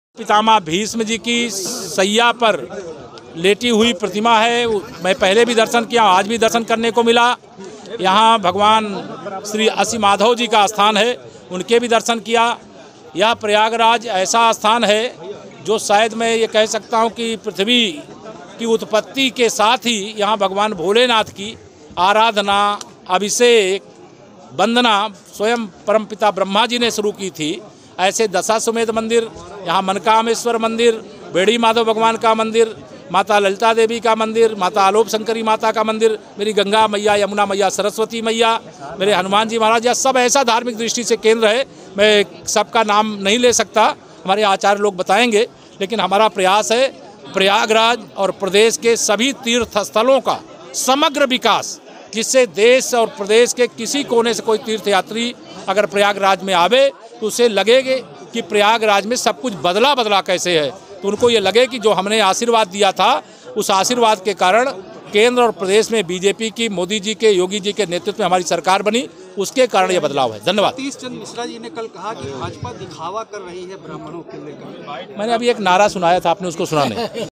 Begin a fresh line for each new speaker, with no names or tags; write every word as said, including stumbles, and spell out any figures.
पितामह भीष्म जी की सैया पर लेटी हुई प्रतिमा है। मैं पहले भी दर्शन किया, आज भी दर्शन करने को मिला। यहाँ भगवान श्री असी माधव जी का स्थान है, उनके भी दर्शन किया। यह प्रयागराज ऐसा स्थान है जो शायद मैं ये कह सकता हूँ कि पृथ्वी की उत्पत्ति के साथ ही यहाँ भगवान भोलेनाथ की आराधना, अभिषेक, वंदना स्वयं परमपिता ब्रह्मा जी ने शुरू की थी। ऐसे दशाश्वमेध मंदिर, यहाँ मनकामेश्वर मंदिर, बेड़ी माधव भगवान का मंदिर, माता ललिता देवी का मंदिर, माता आलोप शंकरी माता का मंदिर, मेरी गंगा मैया, यमुना मैया, सरस्वती मैया, मेरे हनुमान जी महाराज, यह सब ऐसा धार्मिक दृष्टि से केंद्र है। मैं सबका नाम नहीं ले सकता, हमारे आचार्य लोग बताएंगे, लेकिन हमारा प्रयास है प्रयागराज और प्रदेश के सभी तीर्थ स्थलों का समग्र विकास, जिससे देश और प्रदेश के किसी कोने से कोई तीर्थ यात्री अगर प्रयागराज में आवे तो उसे लगेगे कि प्रयागराज में सब कुछ बदला बदला कैसे है, तो उनको ये लगे कि जो हमने आशीर्वाद दिया था उस आशीर्वाद के कारण केंद्र और प्रदेश में बीजेपी की, मोदी जी के, योगी जी के नेतृत्व में हमारी सरकार बनी, उसके कारण ये बदलाव है। धन्यवाद।
सतीश चंद्र मिश्रा जी ने कल कहा कि भाजपा दिखावा कर रही है ब्राह्मणों के लेकर।
मैंने अभी एक नारा सुनाया था, आपने उसको सुना नहीं।